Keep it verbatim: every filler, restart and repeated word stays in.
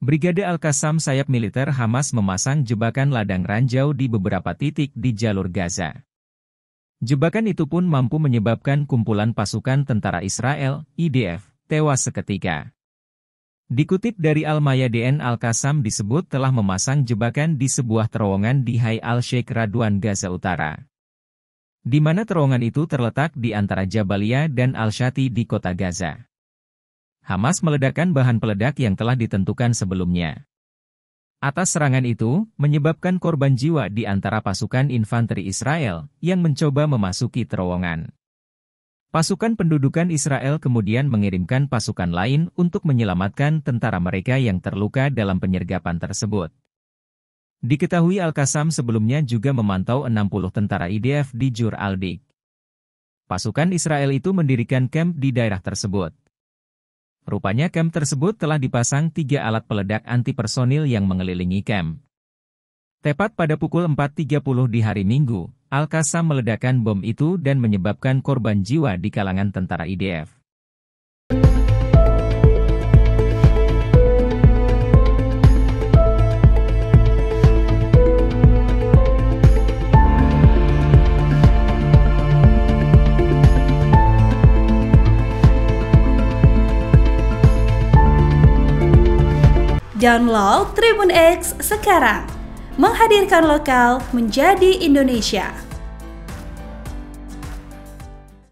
Brigade Al-Qassam sayap militer Hamas memasang jebakan ladang ranjau di beberapa titik di jalur Gaza. Jebakan itu pun mampu menyebabkan kumpulan pasukan tentara Israel, I D F, tewas seketika. Dikutip dari Al-Mayadeen, Al-Qassam disebut telah memasang jebakan di sebuah terowongan di Hai al-Sheikh Radwan, Gaza Utara. Di mana terowongan itu terletak di antara Jabalia dan Al-Shati di kota Gaza. Hamas meledakkan bahan peledak yang telah ditentukan sebelumnya. Atas serangan itu, menyebabkan korban jiwa di antara pasukan infanteri Israel yang mencoba memasuki terowongan. Pasukan pendudukan Israel kemudian mengirimkan pasukan lain untuk menyelamatkan tentara mereka yang terluka dalam penyergapan tersebut. Diketahui Al-Qassam sebelumnya juga memantau enam puluh tentara I D F di Jur al-Dik. Pasukan Israel itu mendirikan kamp di daerah tersebut. Rupanya kamp tersebut telah dipasang tiga alat peledak anti-personil yang mengelilingi kamp. Tepat pada pukul empat tiga puluh di hari Minggu, Al-Qassam meledakkan bom itu dan menyebabkan korban jiwa di kalangan tentara I D F. Download Tribun X sekarang, menghadirkan lokal menjadi Indonesia.